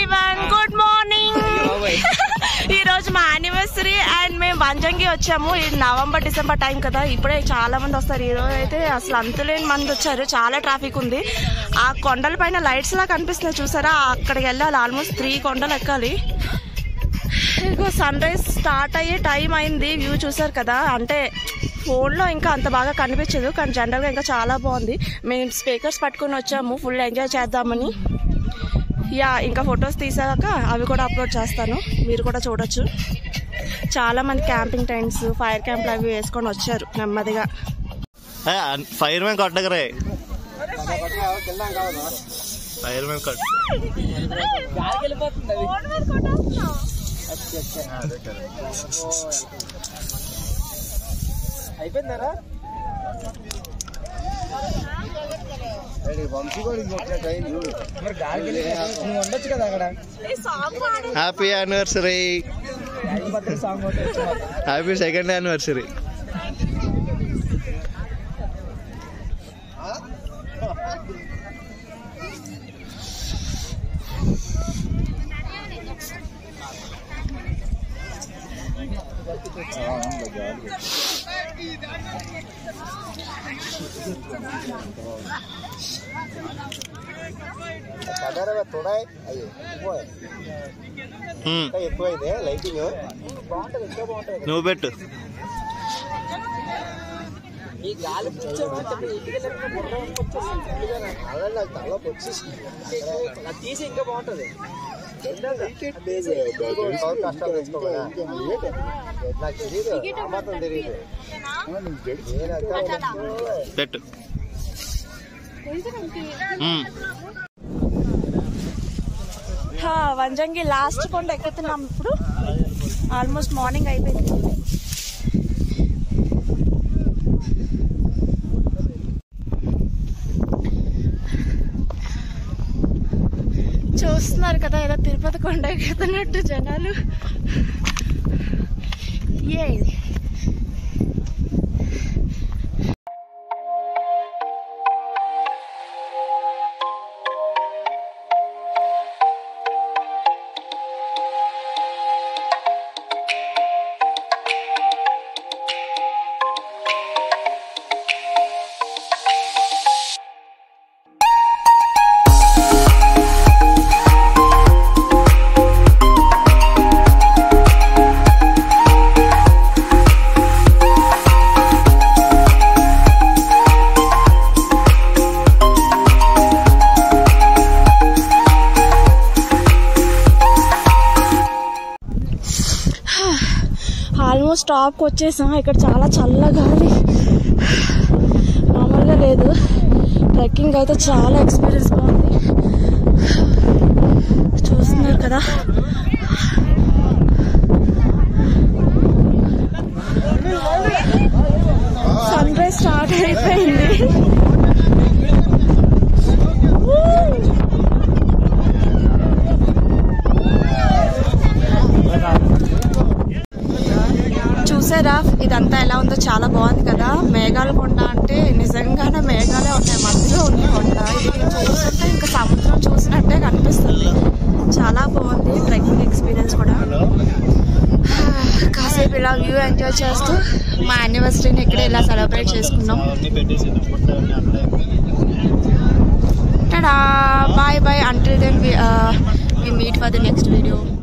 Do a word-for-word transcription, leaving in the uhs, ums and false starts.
Everyone, good morning. ఈ రోజు మా యానివర్సరీ అండ్ మేము వంజంగి వచ్చాము. ఇది నవంబర్ డిసెంబర్ టైం కదా, ఇప్పుడే చాలా మంది వస్తారు. ఈ రోజు అయితే అసలు అంతులేని మంది వచ్చారు, చాలా ట్రాఫిక్ ఉంది. ఆ కొండల పైన లైట్స్ లా కనిపిస్తున్నాయి చూసారా, అక్కడికి వెళ్ళాలి. ఆల్మోస్ట్ త్రీ కొండలు ఎక్కాలి. ఇదిగో సన్ రైజ్ స్టార్ట్ అయ్యే టైం అయింది. వ్యూ చూసారు కదా, అంటే ఫోన్లో ఇంకా అంత బాగా కనిపించదు, కానీ జనరల్గా ఇంకా చాలా బాగుంది. మేము స్పీకర్స్ పట్టుకుని వచ్చాము ఫుల్ ఎంజాయ్ చేద్దామని. యా, ఇంకా ఫొటోస్ తీసాక అవి కూడా అప్లోడ్ చేస్తాను, మీరు కూడా చూడొచ్చు. చాలా మంది క్యాంపింగ్ టెంట్స్, ఫైర్ క్యాంప్లు అవి వేసుకొని వచ్చారు నెమ్మదిగా. ఫైర్ మ్యాన్ కొట్టగరే ఫైర్ మ్యాన్ కొట్ట అయిపోయిందారా? ఉండొచ్చు కదా అక్కడ. Happy anniversary, happy second anniversary. ఎక్కువైతే లైటింగ్ బాగుంటది, ఇంకా బాగుంటది. నువ్వు పెట్టు. ఈ గాలి తీసి ఇంకా బాగుంటది. కష్టాలు తెచ్చుకోవాలా నాకు తెలియదు, మాత్రం తెలియదు. పెట్టు. వంజంగి లాస్ట్ కొండ ఎక్కుతున్నాం ఇప్పుడు. ఆల్మోస్ట్ మార్నింగ్ అయిపోయింది. చూస్తున్నారు కదా, ఏదో తిరుపతి కొండ ఎక్కుతున్నట్టు జనాలు. ఏ ఆల్మోస్ట్ టాప్కి వచ్చేసాం. ఇక్కడ చాలా చల్లగా గాలి, మామూలుగా లేదు. ట్రెక్కింగ్ అయితే చాలా ఎక్స్పీరియన్స్ బాగుంది, చూస్తున్నారు కదా. సన్ రైజ్ స్టార్ట్ అయిపోయింది. చూసారా ఇదంతా ఎలా ఉందో, చాలా బాగుంది కదా. మేఘాల కొండ అంటే నిజంగానే మేఘాలే ఉన్నాయి, మధ్యలో ఉంది కొండ. ఇది చూస్తుంటే ఇంకా సముద్రం చూసినట్టే కనిపిస్తుంది. చాలా బాగుంది ట్రెక్కింగ్ ఎక్స్పీరియన్స్ కూడా. కాసేపు ఇలా వ్యూ ఎంజాయ్ చేస్తూ మా యానివర్సరీని ఇక్కడ ఇలా సెలబ్రేట్ చేసుకున్నాం. Tada, bye bye, until then we meet for the next video.